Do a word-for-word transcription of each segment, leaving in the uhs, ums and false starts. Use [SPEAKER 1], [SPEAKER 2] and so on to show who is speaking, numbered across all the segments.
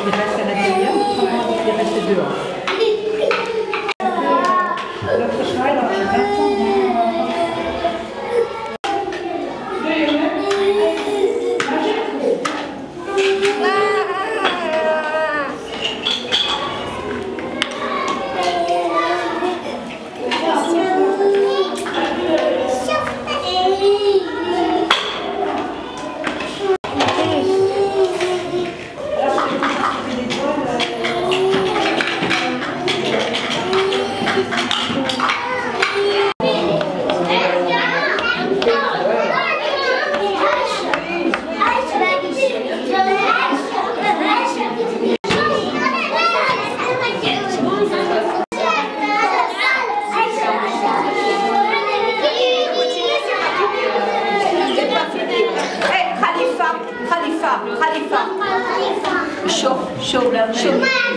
[SPEAKER 1] Il reste à l'intérieur, il reste dehors. L'autre cheval, alors j'ai vingt ans.
[SPEAKER 2] خليفة شوف شوف شوف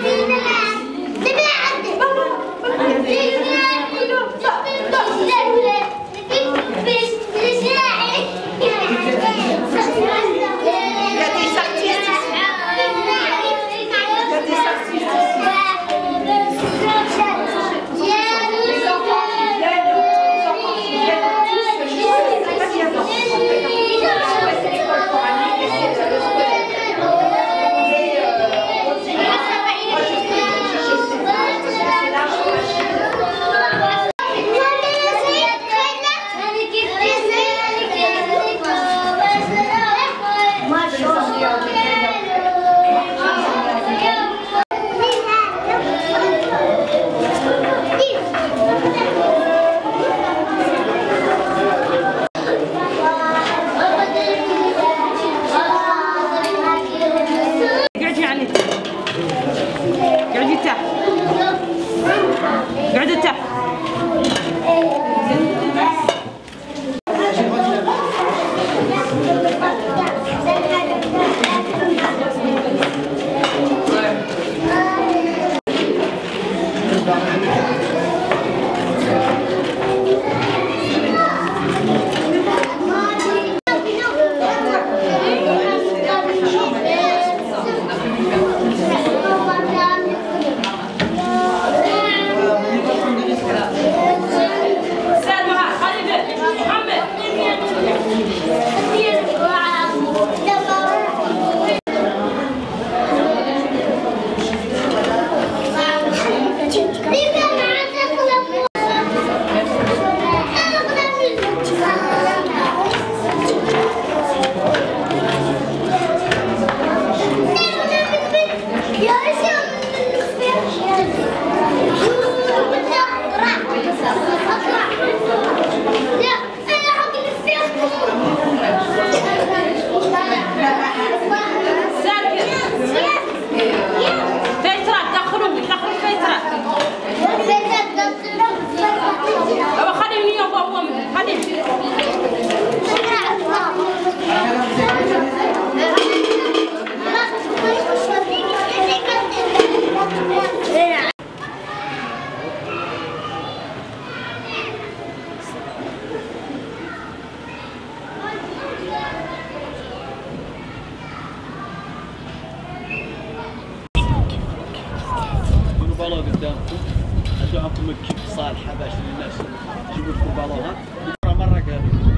[SPEAKER 3] بالون قدامكم ادعو لكم كيف صالحه باش الناس يجيبوا لكم بالونات مره مره قالوا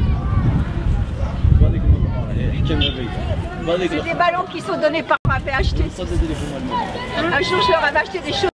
[SPEAKER 3] هذيك حكمنا بيها.
[SPEAKER 2] C'est des ballons qui sont donnés par ma P H T. Un jour je leur avais acheté des choses.